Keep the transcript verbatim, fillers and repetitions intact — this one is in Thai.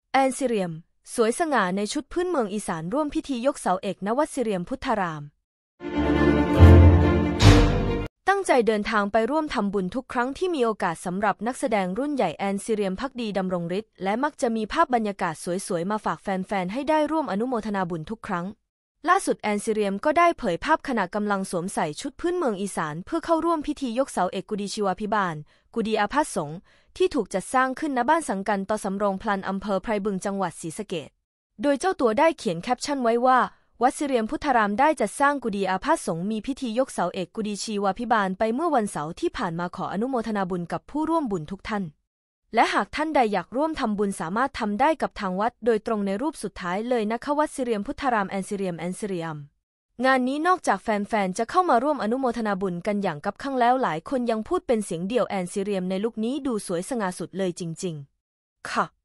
แอนซิเรียมสวยสง่าในชุดพื้นเมืองอีสานร่วมพิธียกเสาเอกณวัดซิเรียมพุทธารามตั้งใจเดินทางไปร่วมทำบุญทุกครั้งที่มีโอกาสสำหรับนักแสดงรุ่นใหญ่แอนซิเรียมภักดีดำรงฤทธิ์และมักจะมีภาพบรรยากาศสวยๆมาฝากแฟนๆให้ได้ร่วมอนุโมทนาบุญทุกครั้งล่าสุดแอนซิเรียมก็ได้เผยภาพขณะกำลังสวมใส่ชุดพื้นเมืองอีสานเพื่อเข้าร่วมพิธียกเสาเอกกุฎีชีวาภิบาลกุฎีอาพาธสงฆ์ที่ถูกจัดสร้างขึ้นณบ้านสังกัดตสำโรงพลันอำเภอไพรบึงจังหวัดศรีสะเกษโดยเจ้าตัวได้เขียนแคปชั่นไว้ว่าวัดซิเรียมพุทธารามได้จัดสร้างกุฎีอาพาธสงฆ์มีพิธียกเสาเอกกุฎีชีวาภิบาลไปเมื่อวันเสาร์ที่ผ่านมาขออนุโมทนาบุญกับผู้ร่วมบุญทุกท่านและหากท่านใดอยากร่วมทำบุญสามารถทำได้กับทางวัดโดยตรงในรูปสุดท้ายเลยนะคะวัดซิเรียมพุทธารามแอนซิเรียมแอนซิเรียมงานนี้นอกจากแฟนๆจะเข้ามาร่วมอนุโมทนาบุญกันอย่างกับข้างแล้วหลายคนยังพูดเป็นเสียงเดี่ยวแอนซิเรียมในลุคนี้ดูสวยสง่าสุดเลยจริงๆค่ะ